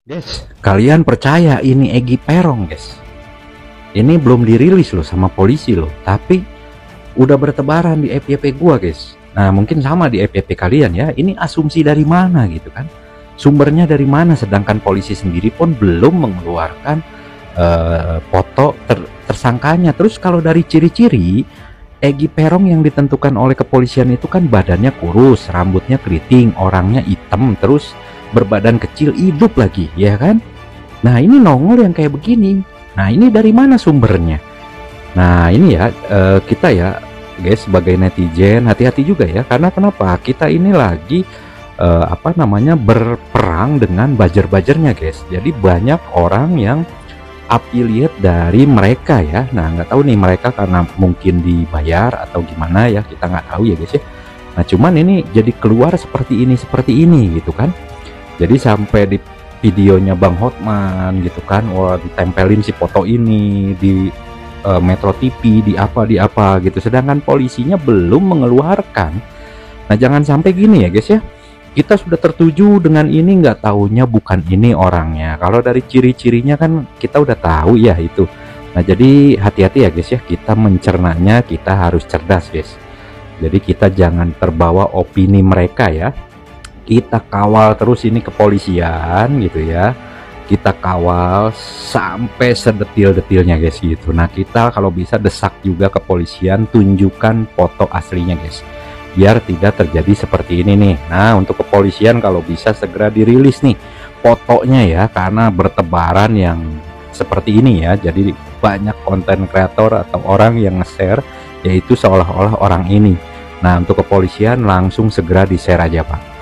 Guys, kalian percaya ini Egy Perong, guys? Ini belum dirilis loh sama polisi loh, tapi udah bertebaran di FYP gua, guys. Nah, mungkin sama di FYP kalian ya. Ini asumsi dari mana gitu kan? Sumbernya dari mana? Sedangkan polisi sendiri pun belum mengeluarkan foto tersangkanya. Terus kalau dari ciri-ciri Egy Perong yang ditentukan oleh kepolisian itu kan badannya kurus, rambutnya keriting, orangnya hitam, terus berbadan kecil, hidup lagi, ya kan? Nah, ini nongol yang kayak begini. Nah, ini dari mana sumbernya? Nah, ini ya, kita ya guys sebagai netizen hati-hati juga ya, karena kenapa? Kita ini lagi apa namanya, berperang dengan buzzer-buzzernya guys. Jadi banyak orang yang affiliate dari mereka ya. Nah, nggak tahu nih mereka karena mungkin dibayar atau gimana ya, kita nggak tahu ya guys ya. Nah, cuman ini jadi keluar seperti ini gitu kan. Jadi sampai di videonya Bang Hotman gitu kan, wah ditempelin si foto ini di Metro TV, di apa gitu, sedangkan polisinya belum mengeluarkan. Nah, jangan sampai gini ya guys ya, kita sudah tertuju dengan ini, nggak taunya bukan ini orangnya. Kalau dari ciri-cirinya kan kita udah tahu ya itu. Nah, jadi hati-hati ya guys ya, kita mencernanya kita harus cerdas guys. Jadi kita jangan terbawa opini mereka ya. Kita kawal terus ini kepolisian gitu ya, kita kawal sampai sedetil-detilnya guys gitu. Nah, kita kalau bisa desak juga kepolisian, tunjukkan foto aslinya guys, biar tidak terjadi seperti ini nih. Nah, untuk kepolisian kalau bisa segera dirilis nih fotonya ya, karena bertebaran yang seperti ini ya. Jadi banyak konten kreator atau orang yang nge-share yaitu seolah-olah orang ini. Nah, untuk kepolisian langsung segera di-share aja Pak.